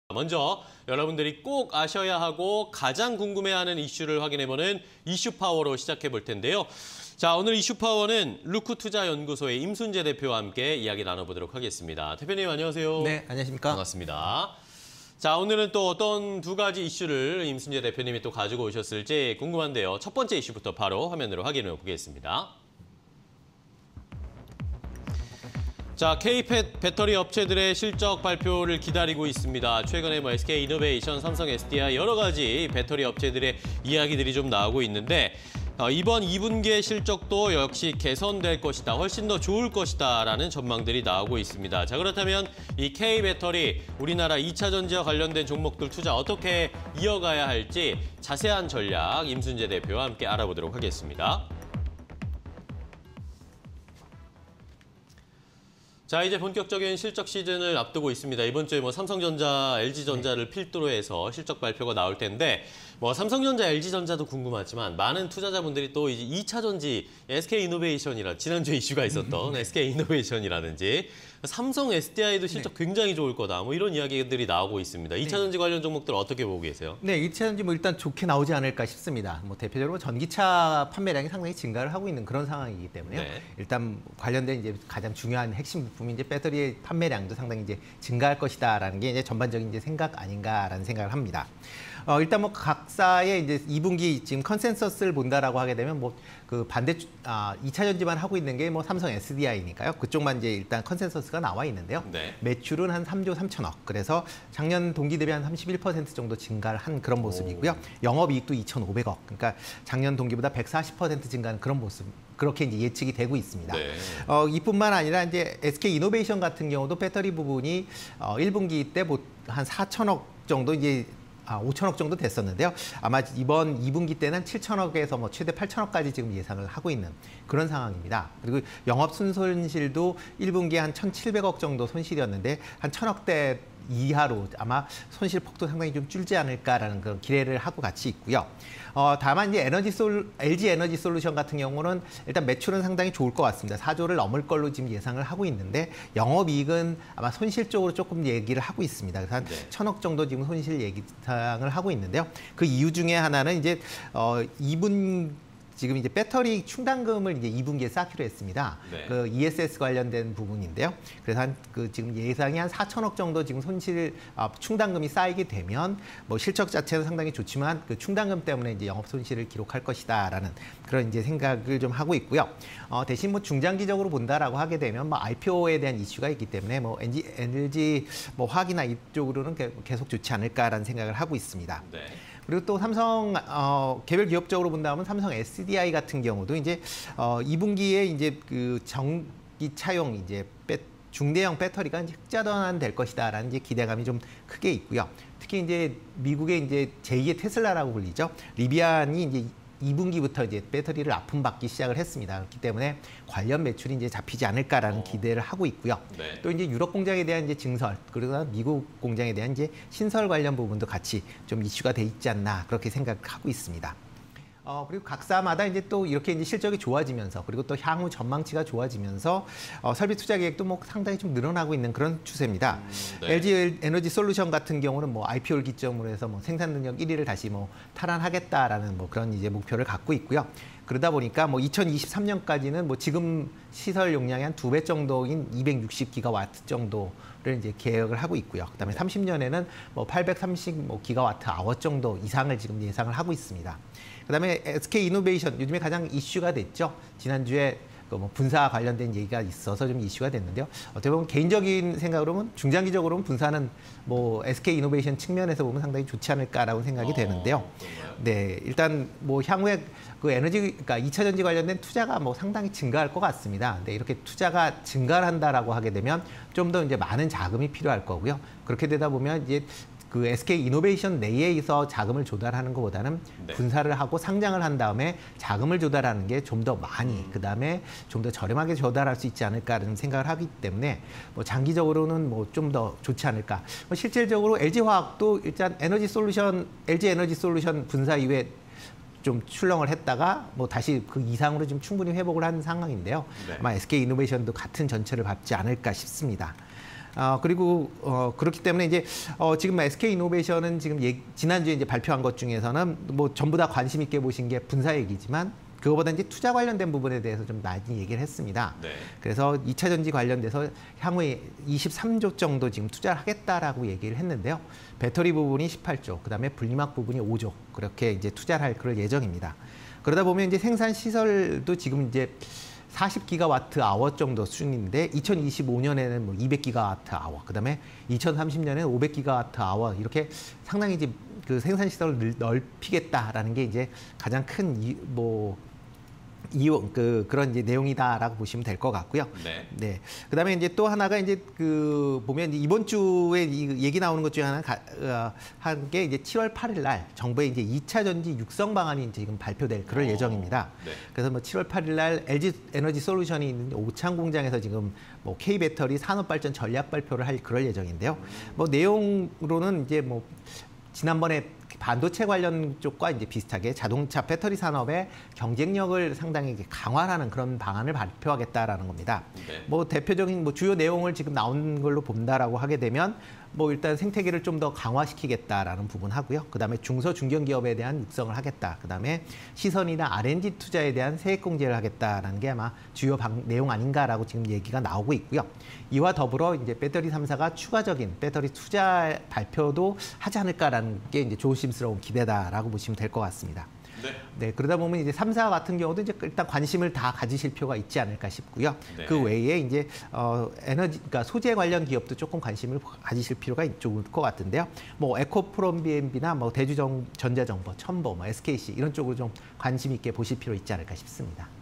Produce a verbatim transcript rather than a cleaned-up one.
먼저 여러분들이 꼭 아셔야 하고 가장 궁금해하는 이슈를 확인해보는 이슈파워로 시작해 볼 텐데요. 자, 오늘 이슈파워는 루크투자연구소의 임순재 대표와 함께 이야기 나눠보도록 하겠습니다. 대표님 안녕하세요. 네, 안녕하십니까. 반갑습니다. 자, 오늘은 또 어떤 두 가지 이슈를 임순재 대표님이 또 가지고 오셨을지 궁금한데요. 첫 번째 이슈부터 바로 화면으로 확인해 보겠습니다. 자, K-팻 배터리 업체들의 실적 발표를 기다리고 있습니다. 최근에 뭐 에스케이이노베이션, 삼성 에스디아이 여러 가지 배터리 업체들의 이야기들이 좀 나오고 있는데 어, 이번 이 분기의 실적도 역시 개선될 것이다, 훨씬 더 좋을 것이다라는 전망들이 나오고 있습니다. 자, 그렇다면 이 K배터리, 우리나라 이 차 전지와 관련된 종목들 투자 어떻게 이어가야 할지 자세한 전략 임순재 대표와 함께 알아보도록 하겠습니다. 자, 이제 본격적인 실적 시즌을 앞두고 있습니다. 이번 주에 뭐 삼성전자, 엘지전자를 네. 필두로 해서 실적 발표가 나올 텐데 뭐 삼성전자, 엘지전자도 궁금하지만 많은 투자자분들이 또 이제 이 차 전지, 에스케이이노베이션이라 지난주에 이슈가 있었던 네. 에스케이이노베이션이라든지 삼성 에스디아이도 실적 네. 굉장히 좋을 거다. 뭐 이런 이야기들이 나오고 있습니다. 이 차 전지 네. 관련 종목들 어떻게 보고 계세요? 네, 이 차 전지 뭐 일단 좋게 나오지 않을까 싶습니다. 뭐 대표적으로 전기차 판매량이 상당히 증가를 하고 있는 그런 상황이기 때문에요. 네. 일단 관련된 이제 가장 중요한 핵심 부품이 이제 배터리 판매량도 상당히 이제 증가할 것이다라는 게 이제 전반적인 이제 생각 아닌가라는 생각을 합니다. 어, 일단 뭐 각사의 이제 이 분기 지금 컨센서스를 본다라고 하게 되면 뭐 그 반대 아, 이 차 전지만 하고 있는 게 뭐 삼성 에스디아이니까요. 그쪽만 이제 일단 컨센서스가 나와 있는데요. 네. 매출은 한 삼조 삼천억. 그래서 작년 동기 대비 한 삼십일 퍼센트 정도 증가를 한 그런 모습이고요. 오. 영업이익도 이천오백억. 그러니까 작년 동기보다 백사십 퍼센트 증가하는 그런 모습. 그렇게 이제 예측이 되고 있습니다. 네. 어, 이뿐만 아니라 이제 에스케이이노베이션 같은 경우도 배터리 부분이 어, 일 분기 때 한 사천억 정도 이제 아, 오천억 정도 됐었는데요. 아마 이번 이 분기 때는 칠천억에서 뭐 최대 팔천억까지 지금 예상을 하고 있는 그런 상황입니다. 그리고 영업 순손실도 일 분기에 한 천칠백억 정도 손실이었는데 한 천억대 이하로 아마 손실 폭도 상당히 좀 줄지 않을까라는 그런 기대를 하고 같이 있고요. 어, 다만 이제 에너지 솔, 엘지 에너지 솔루션 같은 경우는 일단 매출은 상당히 좋을 것 같습니다. 사조를 넘을 걸로 지금 예상을 하고 있는데 영업이익은 아마 손실 쪽으로 조금 얘기를 하고 있습니다. 그래서 한 네. 천억 정도 지금 손실 예상을 하고 있는데요. 그 이유 중에 하나는 이제 어, 이 분 지금 이제 배터리 충당금을 이제 이 분기에 쌓기로 했습니다. 네. 그 이에스에스 관련된 부분인데요. 그래서 한 그 지금 예상이 한 사천억 정도 지금 손실 아, 충당금이 쌓이게 되면 뭐 실적 자체는 상당히 좋지만 그 충당금 때문에 이제 영업 손실을 기록할 것이다라는 그런 이제 생각을 좀 하고 있고요. 어, 대신 뭐 중장기적으로 본다라고 하게 되면 뭐 아이피오에 대한 이슈가 있기 때문에 뭐 엔지, 엘지 뭐 화학이나 이쪽으로는 계속 좋지 않을까라는 생각을 하고 있습니다. 네. 그리고 또 삼성 어, 개별 기업적으로 본다면 삼성 에스디아이 같은 경우도 이제 어, 이 분기에 이제 그 전기차용 이제 배, 중대형 배터리가 이제 흑자전환 될 것이다라는 이제 기대감이 좀 크게 있고요. 특히 이제 미국의 이제 제이의 테슬라라고 불리죠. 리비안이 이제 이 분기부터 이제 배터리를 납품받기 시작을 했습니다. 그렇기 때문에 관련 매출이 이제 잡히지 않을까라는 어. 기대를 하고 있고요. 네. 또 이제 유럽 공장에 대한 이제 증설, 그리고 미국 공장에 대한 이제 신설 관련 부분도 같이 좀 이슈가 돼 있지 않나 그렇게 생각하고 있습니다. 어, 그리고 각사마다 이제 또 이렇게 이제 실적이 좋아지면서 그리고 또 향후 전망치가 좋아지면서 어, 설비 투자 계획도 뭐 상당히 좀 늘어나고 있는 그런 추세입니다. 음, 네. 엘지 에너지 솔루션 같은 경우는 뭐 아이피오를 기점으로 해서 뭐 생산 능력 일 위를 다시 뭐 탈환하겠다라는 뭐 그런 이제 목표를 갖고 있고요. 그러다 보니까 뭐 이천이십삼 년까지는 뭐 지금 시설 용량의 한 두 배 정도인 이백육십 기가와트 정도를 이제 계획을 하고 있고요. 그다음에 삼십 년에는 뭐 팔백삼십 기가와트 아워 정도 이상을 지금 예상을 하고 있습니다. 그다음에 에스케이이노베이션 요즘에 가장 이슈가 됐죠. 지난주에 그 뭐 분사 관련된 얘기가 있어서 좀 이슈가 됐는데요. 어떻게 보면 개인적인 생각으로는 중장기적으로는 분사는 뭐 에스케이이노베이션 측면에서 보면 상당히 좋지 않을까라고 생각이 어, 되는데요. 네, 일단 뭐 향후에 그 에너지, 그러니까 이 차 전지 관련된 투자가 뭐 상당히 증가할 것 같습니다. 근데 이렇게 투자가 증가를 한다라고 하게 되면 좀 더 이제 많은 자금이 필요할 거고요. 그렇게 되다 보면 이제 그 에스케이이노베이션 내에서 자금을 조달하는 것보다는 네. 분사를 하고 상장을 한 다음에 자금을 조달하는 게 좀 더 많이, 음. 그다음에 좀 더 저렴하게 조달할 수 있지 않을까라는 생각을 하기 때문에 뭐 장기적으로는 뭐 좀 더 좋지 않을까. 뭐 실질적으로 엘지화학도 일단 에너지 솔루션, 엘지 에너지 솔루션 분사 이후에 좀 출렁을 했다가 뭐 다시 그 이상으로 좀 충분히 회복을 한 상황인데요. 네. 아마 에스케이이노베이션도 같은 전철을 밟지 않을까 싶습니다. 어, 그리고 어, 그렇기 때문에 이제 어, 지금 에스케이이노베이션은 지금 예, 지난주에 이제 발표한 것 중에서는 뭐 전부 다 관심 있게 보신 게 분사액이지만 그거보다 이제 투자 관련된 부분에 대해서 좀 많이 얘기를 했습니다. 네. 그래서 이 차 전지 관련돼서 향후에 이십삼조 정도 지금 투자를 하겠다라고 얘기를 했는데요. 배터리 부분이 십팔조, 그다음에 분리막 부분이 오조 그렇게 이제 투자를 할 그럴 예정입니다. 그러다 보면 이제 생산 시설도 지금 이제 사십 기가와트 아워 정도 수준인데 이천이십오 년에는 뭐 이백 기가와트 아워, 그다음에 이천삼십 년에는 오백 기가와트 아워 이렇게 상당히 이제 그 생산 시설을 넓히겠다라는 게 이제 가장 큰뭐 이용 그 그런 이제 내용이다라고 보시면 될 것 같고요. 네. 네. 그다음에 이제 또 하나가 이제 그 보면 이번 주에 이 얘기 나오는 것 중에 하나 어, 한 게 이제 칠월 팔일 날 정부의 이제 이 차 전지 육성 방안이 지금 발표될 그럴 오, 예정입니다. 네. 그래서 뭐 칠월 팔일 날 엘지 에너지 솔루션이 있는 오창 공장에서 지금 뭐 K 배터리 산업 발전 전략 발표를 할 그럴 예정인데요. 뭐 내용으로는 이제 뭐 지난번에 반도체 관련 쪽과 이제 비슷하게 자동차 배터리 산업의 경쟁력을 상당히 강화하는 그런 방안을 발표하겠다라는 겁니다. 네. 뭐 대표적인 뭐 주요 내용을 지금 나온 걸로 본다라고 하게 되면 뭐 일단 생태계를 좀 더 강화시키겠다라는 부분 하고요. 그다음에 중소 중견 기업에 대한 육성을 하겠다. 그다음에 시선이나 알 앤 디 투자에 대한 세액 공제를 하겠다라는 게 아마 주요 방, 내용 아닌가라고 지금 얘기가 나오고 있고요. 이와 더불어 이제 배터리 삼 사가 추가적인 배터리 투자 발표도 하지 않을까라는 게 이제 조심스러운 기대다라고 보시면 될 것 같습니다. 네. 네, 그러다 보면 이제 삼 사 같은 경우도 이제 일단 관심을 다 가지실 필요가 있지 않을까 싶고요. 네. 그 외에 이제 어, 에너지, 그러니까 소재 관련 기업도 조금 관심을 가지실 필요가 있을 것 같은데요. 뭐 에코프롬 비엔비나 뭐 대주전자정보, 첨보, 뭐 에스케이씨 이런 쪽으로 좀 관심 있게 보실 필요 있지 않을까 싶습니다.